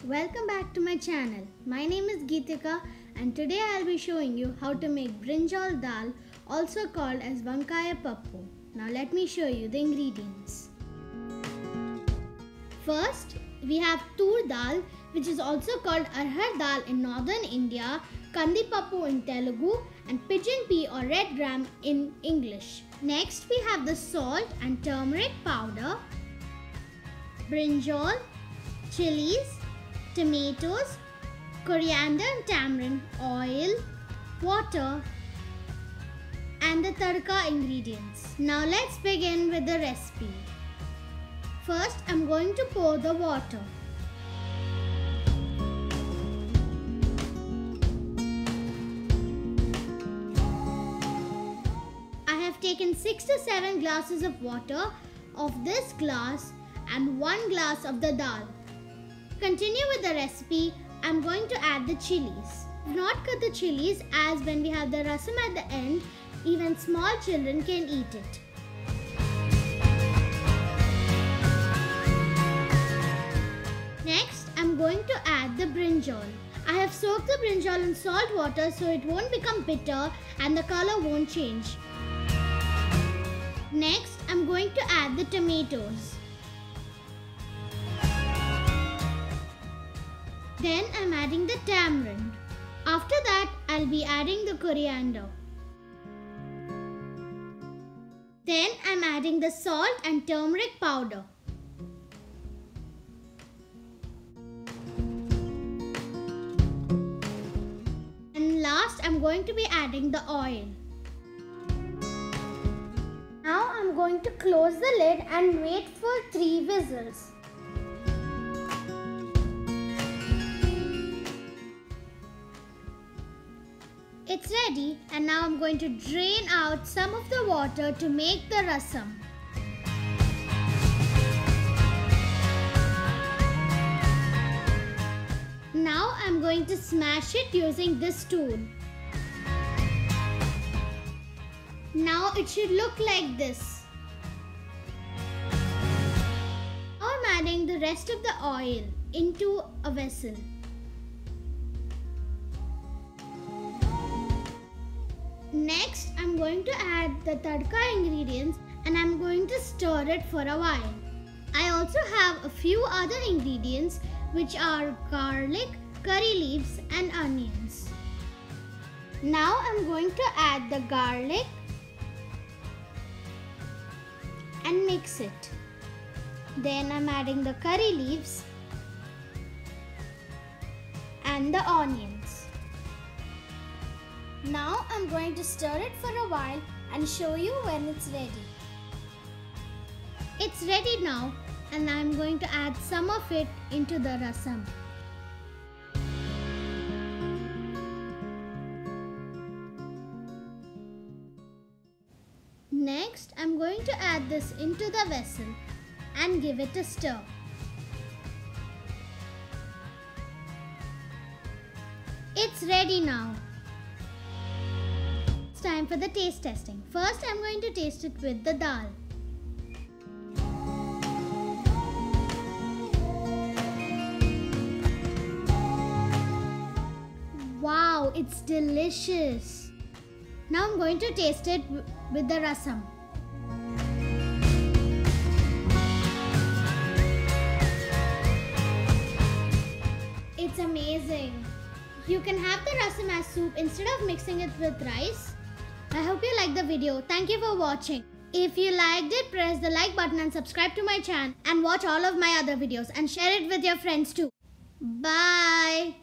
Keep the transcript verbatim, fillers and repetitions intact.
Welcome back to my channel. My name is Geetika and today I'll be showing you how to make brinjal dal, also called as Vankaya Pappu. Now let me show you the ingredients. First, we have tur dal, which is also called arhar dal in northern India, kandi pappu in Telugu and pigeon pea or red gram in English. Next, we have the salt and turmeric powder, brinjal, chilies, tomatoes, coriander and tamarind, oil, water and the tadka ingredients. Now let's begin with the recipe. First, I'm going to pour the water. I have taken six to seven glasses of water of this glass and one glass of the dal. To continue with the recipe, I'm going to add the chilies. Do not cut the chilies, as when we have the rasam at the end, even small children can eat it. Next, I'm going to add the brinjal. I have soaked the brinjal in salt water so it won't become bitter and the color won't change. Next, I'm going to add the tomatoes. Then I'm adding the tamarind. After that, I'll be adding the coriander. Then I'm adding the salt and turmeric powder. And last, I'm going to be adding the oil. Now I'm going to close the lid and wait for three whistles. It's ready, and now I'm going to drain out some of the water to make the rasam. Now I'm going to smash it using this tool. Now it should look like this. Now I'm adding the rest of the oil into a vessel. Next, I'm going to add the tadka ingredients and I'm going to stir it for a while. I also have a few other ingredients which are garlic, curry leaves and onions. Now I'm going to add the garlic and mix it. Then I'm adding the curry leaves and the onions. Now I'm going to stir it for a while and show you when it's ready. It's ready now and I'm going to add some of it into the rasam. Next, I'm going to add this into the vessel and give it a stir. It's ready now. Time for the taste testing. First, I'm going to taste it with the dal. Wow, it's delicious. Now I'm going to taste it with the rasam. It's amazing. You can have the rasam as soup instead of mixing it with rice. I hope you liked the video. Thank you for watching. If you liked it, press the like button and subscribe to my channel and watch all of my other videos and share it with your friends too. Bye.